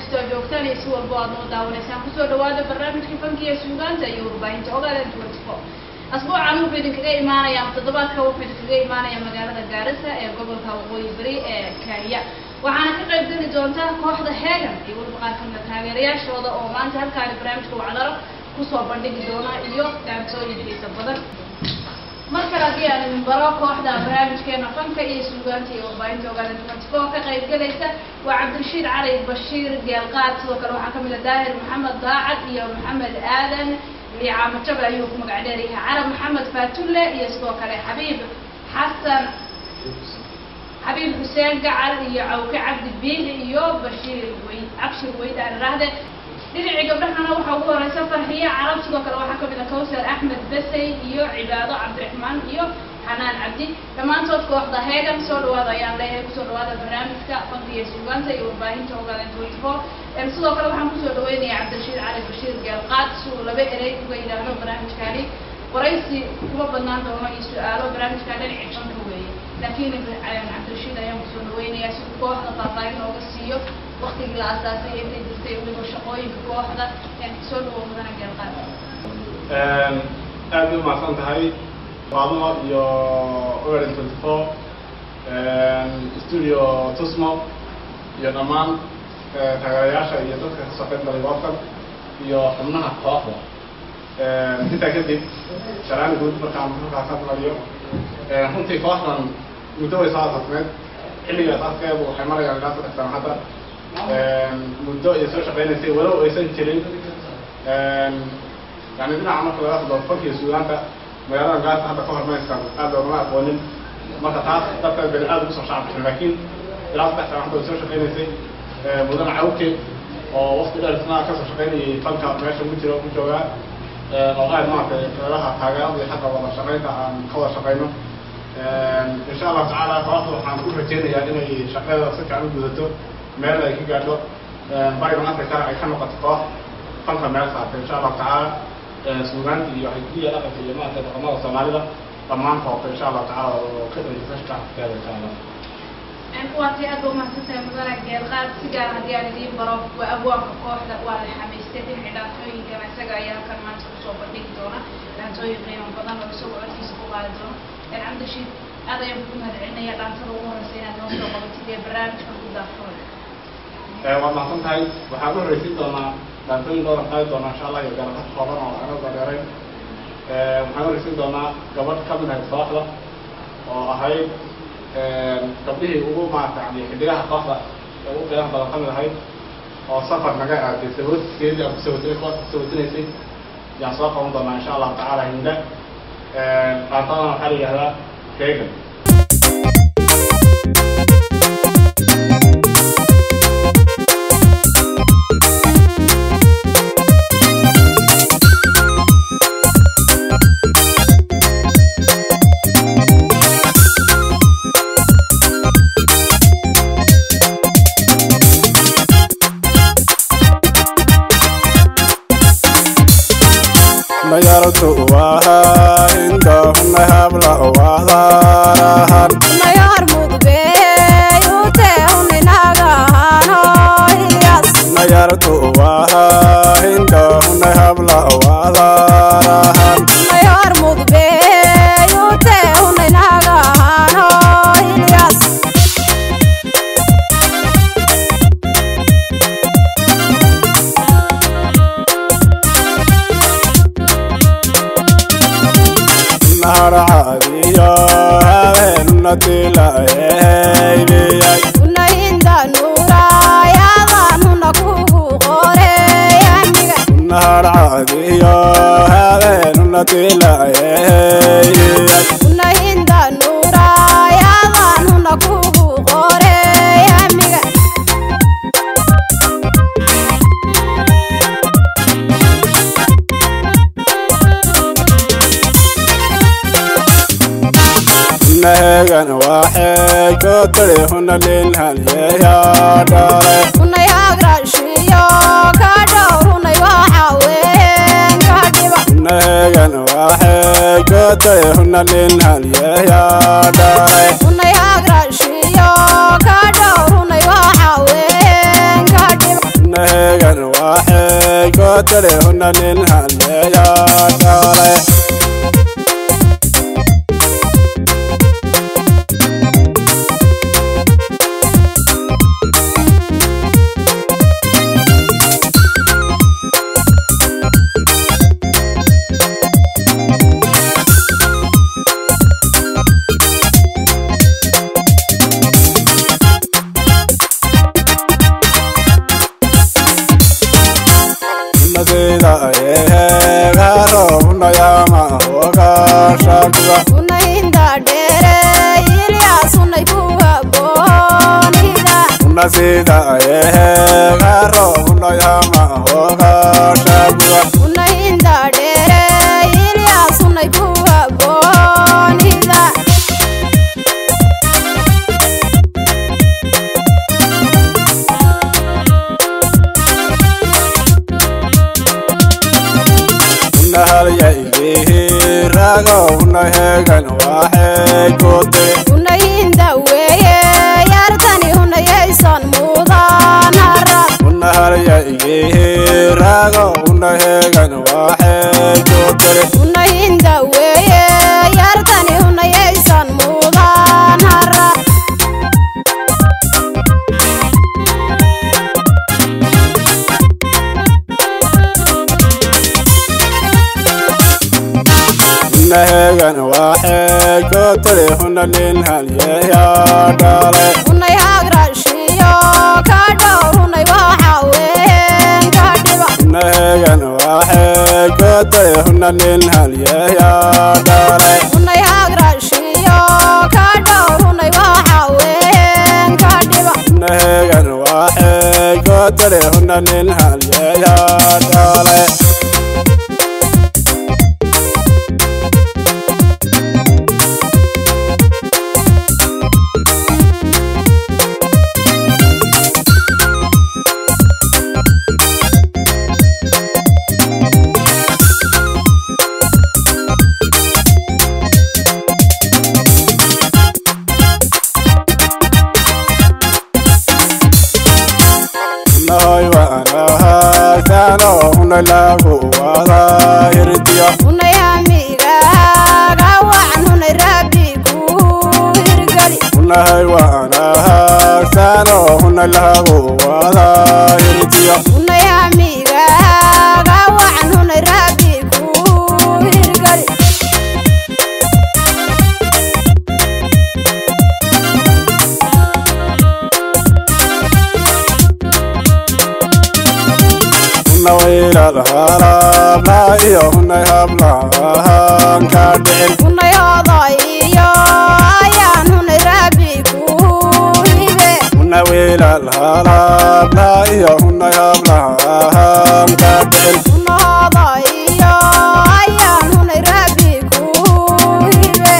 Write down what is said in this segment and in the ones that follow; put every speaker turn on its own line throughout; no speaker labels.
kastoo joogtaan iyo si walba aad noo daawanaysaan kusoo dhawaada barnaamijka fankiga suugaanta iyo warbaahinta Ogaadeen 24 asbuucan wuxuu idinkaga imaanayaa toddobaadka wuxuu idinkaga imaanayaa magaalada Gaarisa ee gobolka Waqooyi Bari ee Kenya waxaana ka qayb geli doonta kooxda Heegan iyo waliba qaar ka mid ah taageerayaashooda oo maanta halkaan barnaamijka wacdaro kusoo bandhigi doona iyo daantooyin xiiso badan marka haddii aan baro kooxda barnaamijkeena fanka iyo suugaanta iyo warbaahinta Ogaadeen 24 ka qayb galaysa waa Cabdirashiid Cali Bashiir Geelqaad sidoo kale waxaa ka mid ah Daahir Maxamed Daacad iyo Maxamed Aadan عام جبل أيوب مقعدريها عرب محمد فاتولة يسقط عليه حبيب حسين قعد أو كعبد البيل يوب بشير الويد أبشر الويد على هذا اللي قبل إحنا نروح أول سفر هي عرب سقط على واحد كبير كوثر أحمد بسي يو عبادة عبد الرحمن يو حنان عبدي لما أنت تقول ده هيك مسؤول وهذا يعني له مسؤول وهذا برنامج كفنية سوغان زي وباين توغان 24 مسؤول كله هم مسؤول وين يا عبدالرشيد علي بشير قال سو لبى إليك وين له برنامج كاري ورئيسي هو بنان دوما يسأله برنامج كاري عشان كوي لكن عبدالرشيد أيام مسؤول وين يا سو كوه طاطاين وقسيو وقت الجلسة أساسية تدرسي وشقوي كوه هذا يعني مسؤول ومثلا قال
أبدو ما صنت هاي بعضنا يا Ogaadeen 24 استوديو تسمع يا نمان تغيرش يا دكتور سافر بالوطن يا حمنا قاهوة كده كده شرعنا جود بركان بركان اليوم هم في قاهوة مدوي ساعة تسمع اللي يسافر كده وحمارة يعني ناس أكثر حتى مدوي يسوي شغالين سي ولو يسوي ترين يعني بنا عمل كده أخذ فكر سويانته magaalada gaar hadda ka hormaystaan aad loo aqoonin marka taas dadka bani aadam soo shacabka laakiin ilaa saddex sano waxay soo shaqeynaysay mudan cawke oo waqti dheer isna ka soo shaqeynayay fanka meesha ku jira ku jooga oo qaad maartay meelaha taageerada iyo xagga wada shaqeynta aan ka wada shaqeyno insha Allah taala kooxdu waxaan ku rajeynayaa inay shaqada si fiican u gudato meel ay ka gaadho bariga Afrika ay ka noqoto koox fanka meel saartay insha Allah taala سوغان iyo xigtiya dhaqanka iyo maanta dhaqamada Soomaalida dhammaan fooq insha Allah taala oo ka dhigaysa kaada insha Allah
waati aad u mahadsantahay mudane Geelqaad si gaar ah hadii aan baro waa abwaabka kooxda waa la xamaystay xidhaatooyinka isaga ayaa kan maanta soo bandhigi doona dhaantooyin qiimo badan oo soo codkiisa ku qaadi doona Cabdirashiid aad ayaan ku mahadcelinayaa dhaantada ugu horeysa inaad noo soo qabatay barnaamijka ku daafur
waa mahadsantahay waxaan u horeysin doonaa dhaantooyin dhowr qaadi doona insha Allah iyo garabka kooban oo aan dareeray waxaan u horeysin doonaa gabadh ka mid ah kooxda oo ahayd gabdhihii ugu maartay xidigaha kooxda ugu qiimaha badan ka mid ahayd oo safar naga aaday sawirkeedii aan ku sawirtinaysay yaan soo qaban doonaa insha Allah taala hinda dhaantadan waxaa la yidhahdaa Heegan
نيارتو وهايندهم هبلا وهارهان
نيار مدبيوتهم ناغانوياس
نيارتو وهايندهم هبلا وهارهان
نيار مدبيوتهم ناغانوياس
نهار عادية هذا لا هيبياي
ونهيندا نورا يا ظنونا كوكو غورياني
نهار عادية هذا لا هيبياي
ونهيندا نورا يا ظنونا كوكو غورياني
Heegan waxay ka taleefana leelhan yeeyaa dhalay
unay agrashiyo ka dhowrunay waxa weyn ka dhiba
Heegan waxay ka taleefana leelhan yeeyaa dhalay
unay agrashiyo ka dhowrunay waxa weyn ka dhiba
gotare hunanin halya dare Sida garo no yama hoga shagwa
una inda dere ilya sunay kuwa bonida
una halya ige rago una hegan wahe kote
una inda weye yartani una yeysan mudanara
una halya ige rago una hegan wahe kote
una inda weye yartani una yeysan mudanara
una hegan wahe kote hunanin halya dare
una yagrashiyo kadho una waxawen kadhiba
una hegan wahe kote hunanin halya dare
una yagrashiyo kadho una waxawen kadhiba
una hegan wahe kote hunanin halya dare una lagu wada hirdiya
una yamiga gawan una rabbi ku hirgali
una haywana sano una lagu wada hirdiya
una yamiga gawan una rabbi ku hirgali
una wayla harab la iyo una habla kadin
una yodaiyo ayan una rabbi ku hibe
una wayla harab la iyo una habla kadin
una yodaiyo ayan una rabbi ku hibe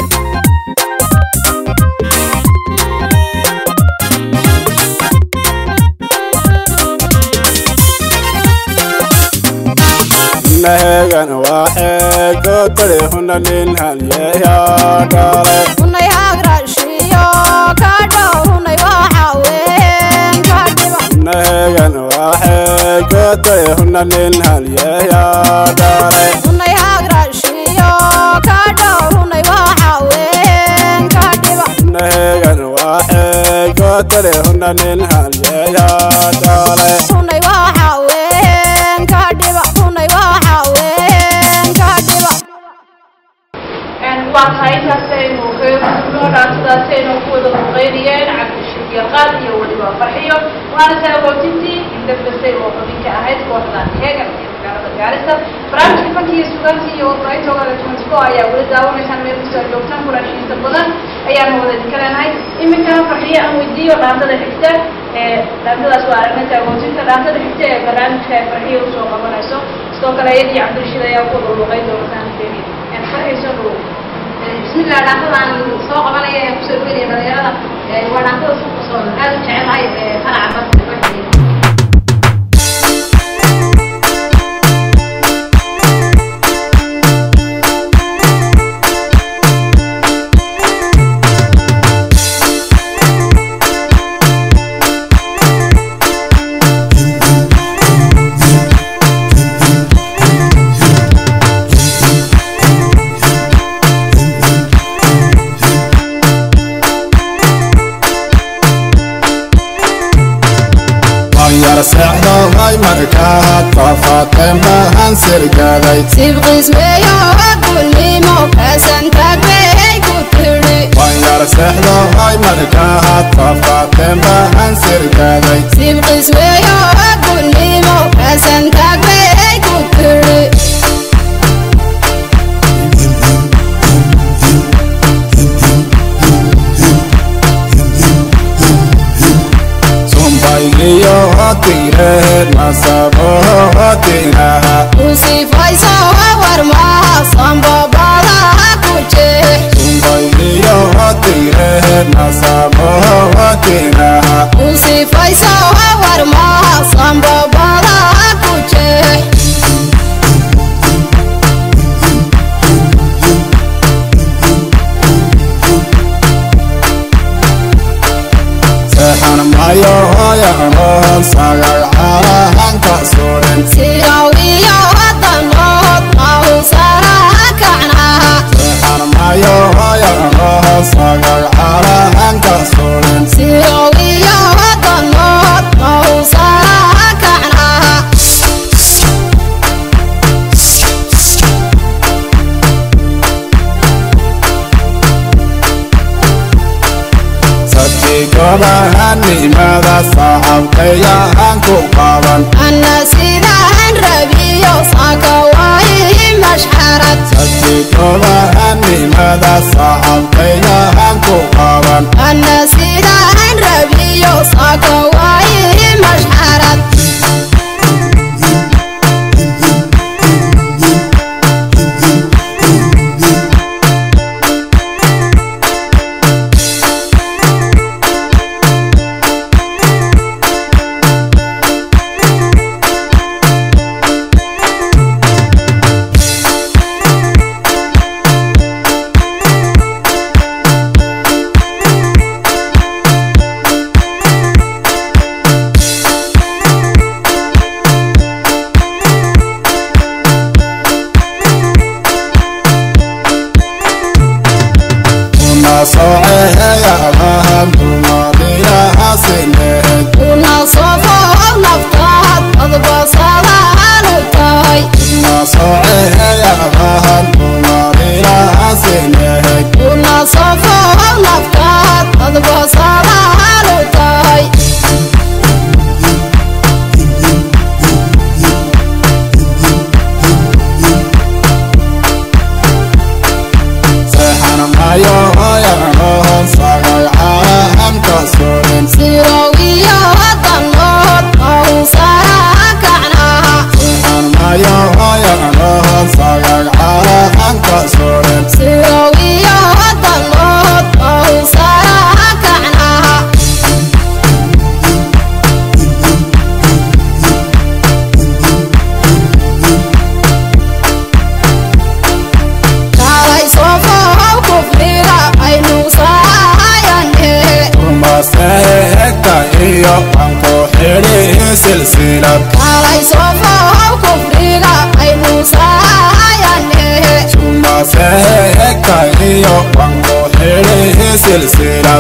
una hegan wahe kote hunanin halya dare
una yagrashiyo kadho una waxawen kadhiba
una hegan wahe kote hunanin halya dare
una yagrashiyo kadho una waxawen kadhiba
una hegan wahe kote hunanin halya dare
una waxawen kadhiba una waxawen kadhiba
waa tahay intaasaynu noo dhaantadaasaynu ku wada muqeynayeen cabdishir qaad iyo weliba farxiyo waana saagootintii indabasay oo xubinka ahayd kooxdan heegan iyo magaalada gaarisa barnaamijka fankiiyo sugaantii iyo warbaahinta ogada 24 ayaa weli daawanaysaan meel kusoo joogtaan kuraashiinta badan ayaanu wada idinka leenahay iminkana farxiyo aan weydiiyo dhaantada xigta dhaantadaas waa aragna saagootinta dhaantada xigta ee barnaamijka ay farxiyo usoo qabanayso sidoo kale iyadii cabdishir ayaa ku wada luqeyn doontaan farxiyo soo dhawow
بسم الله الرحمن الرحيم سوق قبلي كسر فيني بديرة وانا كل سوق صار هذا شيء هاي أنا عباس الوحيد
seexdo ay markaa tafaateen baan sirgaday
sibqis weeyo gulnimo kasantaag bay ku tiri
waan yar seexdo ay markaa tafaateen baan sirgaday
sibqis weeyo gulnimo kasantaag bay ku tiri
iyo tireen masabo tiraha
usifayso warmaha sambabada ku jeex
iyo tireen masabo tiraha
usifayso warmaha sambabada ku jeex
seexan maayo hooyaanoon sagal calahanka surin
sirawiyo hadanood mahusaraha kacnaha
seexan maayo hooyaanoon sagal calahanka surin
sirawiyo hadanood mahusaraha kacnaha
gobahanimada saxabkayahan ku qaban
ana sidaan rabiyo saaka waayi mashxarad
sadki gobahanimada saxabkayahan ku qaban
ana sidaan rabiyo saaka waayi mashxarad
silsilad
kalay soo kufriga aynu saayane
suma seeka iyo wango xidhi silsilad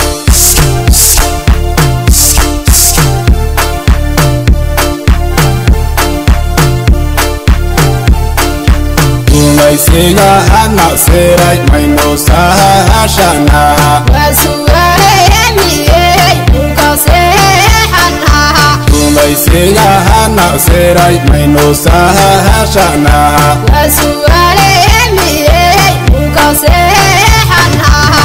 gumaysiga hana siray maynu sahashanaha
wasuwareemiyey dhulka seexanaha
gumaysiga hana siray maynu sahashanaha
wasuwareemiyey dhulka seexanaha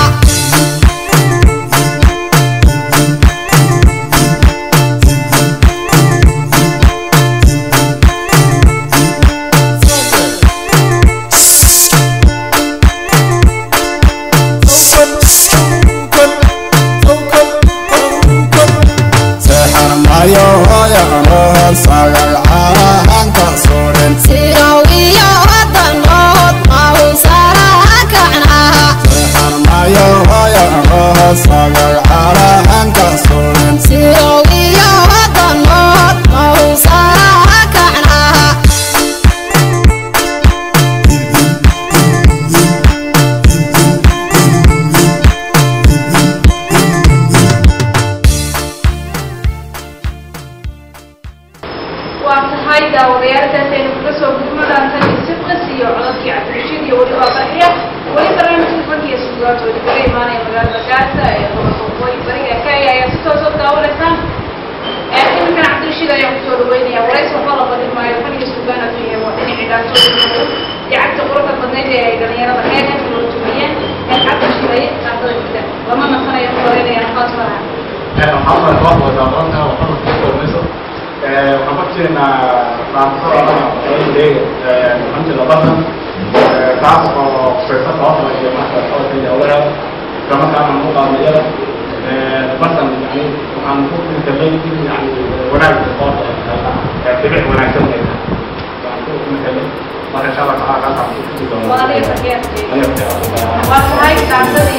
sagal calahanka surin
sirawiyo hadanood mahusaraha kacnaha
seexarmayo hoyanoho sagal calahanka surin
sirawiyo hadanood mahusaraha kacnaha
وهاي داوديال تاسين كسو بدمنا تاني سبقسي وعلى كي عبرشيد يوري وابحية ولي برنامج الفني السودات ولي ماني مجال بكاسة ولي بريء كايا يسوع صوت داولتنا إن كان عبرشيد يقول ويني وليس فلا بدل ما الفني السودان فيه وإني عدان صوت يعكس غرفة بدنية جنيرة بحياة في الوجودية إن عبرشيد تعطي كده وما مثلا يقولين يا خاصة
محمد واحد وزارتنا وحمد كتير مصر وحمدت إن بعد صار ليه الحمد لله بطن تعرف في فترة واحدة في محطة الحوض اللي أولها كما كان موضوع مجال مثلا يعني عن فوق المثالين يعني ونعم الخاص تبع ونعم سوي عن فوق المثالين ما كان شابك على قطع
وهاي تعطي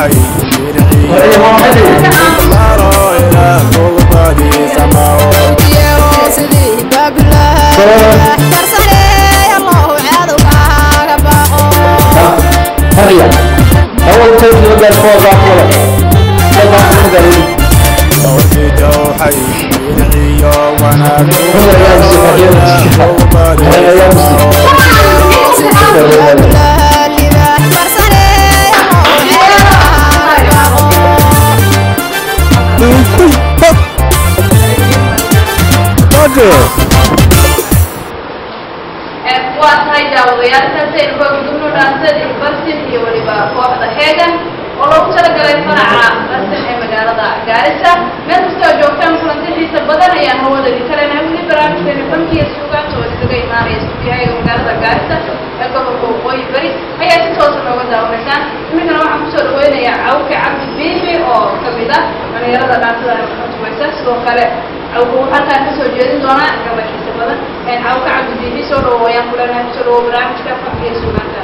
jawxay maro ila kugbadi samao
sidii baablah karsanay allahu caadu kaaga baaqo
هريا أول شيء نقدر فوق أقوله طبعا نقدر
صوتي جوحي يدعي وانا كوبادي
waa tahay daawadayaal taasaynu ka gudubno dhaantadii barsin iyo weliba kooxda heegan oo loogu talagalay faraca barsin ee magaalada gaarisa meel kastoo joogtaan kulantixiisa badan ayaan hawadadi kalena weli barnaamijkeena fankiya suugaanta oo isaga imaanaya stuudiyahaga magaalada gaarisa ee gobolka waqooyi bari ayaa si toosa nooga daawanaysaan iminkana waxaan kusoo dhaweynayaa cawka cabdi biixi oo kamid ah dhalinyarada dhaantada katubaysa sidoo kale cawka halkaan kasoo jeedin doonaa gabaxiisa badan cawka cabdi biixi soo dhawo ayaan kuleenahay kusoo dhawo barnaamijka fankiya suugaanta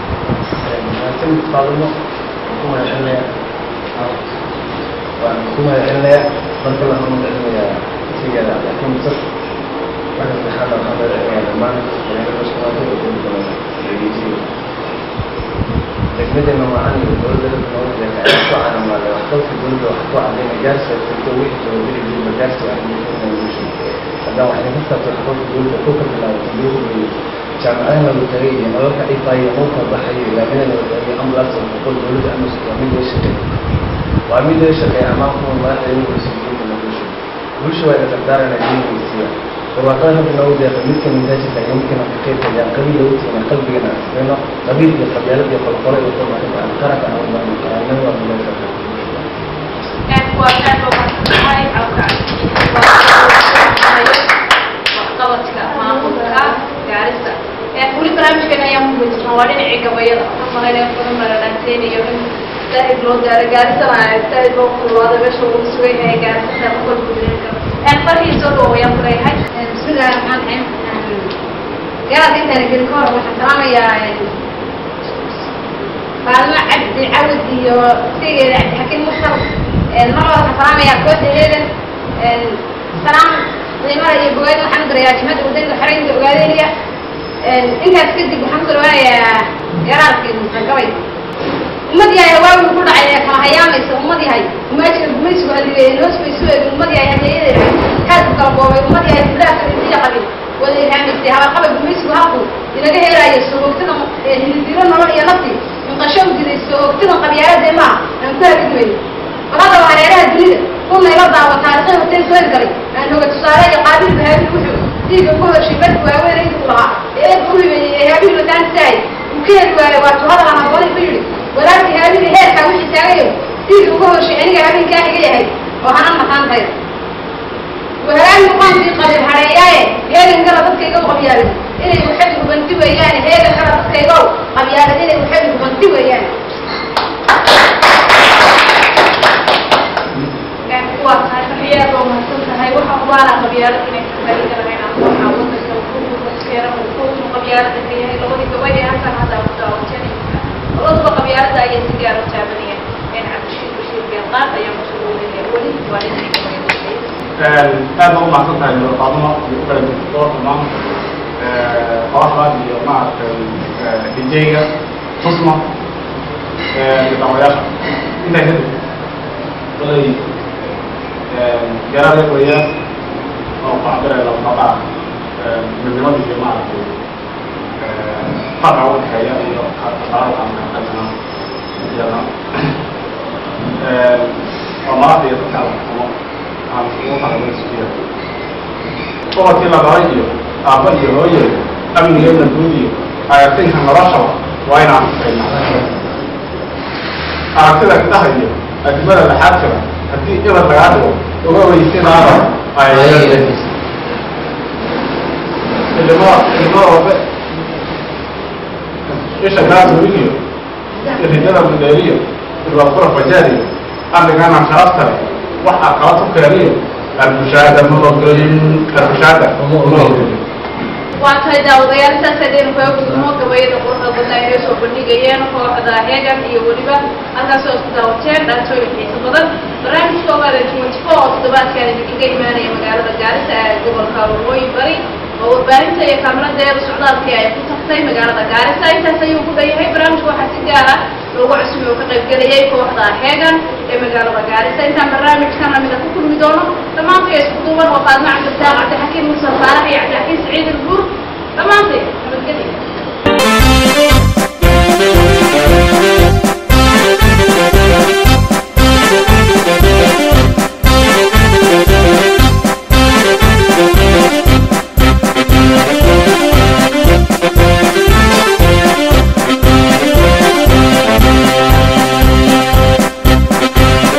وكما علمنا فرق الله من علمنا سيجاد لكن صح بعد هذا الخبر يعني ما يعني مش قادر يكون يجي لكن إنه معاني الدول ده الدول ده كأسوأ على ما لو حصل في الدول ده وحطوا علينا جالسة تسوي تسوي اللي مجالسة يعني مش هذا واحد مثلا تحطوا في الدول ده كوكب لا تدور جامعنا الوترية ما لو كأي طاية موقع بحية لكن الوترية أمر أكثر بقول دول ده أمس ومين ليش وعميد ليش كأي أمامكم ما يحتاجون يسوون من الوشة وشو إذا تقدرنا نجيب ويسيا ووقتها في الأول ده يمكن من ذلك يمكن أن تكيف يعني قبيلة وتي من قلبنا لأنه قبيلة القبيلة يقول القرى يقول ما تبقى القرى كأو ما القرى نوع من الفكرة.
هاي عوكا وقتك ما قلتها جالسة ولي برامجنا يوم بتنورين عقبية ثم هنا يكون مرة يوم تايب لو دار جالسة مع تايب وقت الوضع بشوف سوي هاي جالسة تأخذ بدين كم فرق يسولو ويا فرق هاي بسم الله الرحمن الرحيم قاعد انت نقول كور وحترام يا فالما عبد عود سيجي عبد حكيم مصر المرة حترام يا كود هيدا سلام زي ما يبغون محمد رياض ما تقولين الحرين وقالين لي انت تكذب محمد يا راسك القوي ummadii ay waa ugu dhacay kala hayaamaysa ummadii hay umaysku hadii noos bay soo eegay ummadii ay hadiyada aad kala boobay ummadii ay bilaas intii qabin wali haamisi haba qabay umaysku haqu inaga heeraayo soogtada hindiro nolol iyo nafti inqashow diray soogtada qabyaalada ma aan ku hadiyay walaal wareeraha dunida kuma ila daawa taariikhda hotel soo galay aan uga tusaale qaabil bahay wuxuu diiga ku heshiibad waaweyn ku lahaa ee ku yimid habil taan say وكيف waa tuhada ama booli ku yiri walaal هذه heerka wixii taagayo diiga ugu hooshay aniga habeen ka xiga yahay waxaan maqaantay وهران مقام في قلب حرياي هذا كلا dadkayga qabyaalad inay waxay u banti weeyaan heeda kala dadkayga qabyaalad inay waxay u banti weeyaan waa taariikhiyada oo maanta waxa walaal qabyaalad inay bari karaan waxa wadada كيرا وكون قبيلة كيها لغدي كويدي هسا هذا وتاوتني والله قبيلة أي سجارة تابنية يعني عبد الشيء بشير بيلقاط أيام مسؤول الأولي والدي
هذا هو مقصود هذه القانون يقبل الدكتور تمام قواعد مع الجيجة تصمم بتعويضها إذا كده طيب جرى وياه أو قادر لو قطع من نمط الجماعة قطع والحياة قطعوا عن قطعنا يلا ومرات يتكلم عن وضع الرئيسية هو كلا برأيه أبدي رأيه أمن يوم الدنيا أيتين هنرشوا وين عم تسمع أكثر كتاهية أكبر الحاكمة هدي إلى الغادر وهو يصير هذا أيه اللي هو ايش الناس بيجوا الرجاله البدائيه الوقوره فجاريه قال لك انا خلاص وحق خلاص كاريه المشاهده المشاهده
واتهاي داوديال ساسدين كوكو قبيلة قرطة بدنا يسوع بنيجيين وكوحدة هيجان هي وليبا هذا سوى داوتين ده سوى في سبضن برامج كوكا لجوج فوق دبات كان يجي إيماني مقالة جالسة قبل كاروي بري وبارين سيا كاميرا ده بسعودات كيا يفتحتي مقالة جالسة إنسان يوجد هاي برامج واحد سجارة لو عسمي وكقيب قليل كوحدة هيجان مقالة جالسة إنسان برامج كان من كل مدونه تمام في سبضون وقال مع الدكتور عبد الحكيم مصطفى عبد الحكيم سعيد